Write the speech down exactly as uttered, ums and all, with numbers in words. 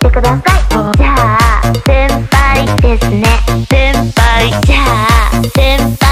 てください。じゃあ先輩ですね。先輩。じゃあ先輩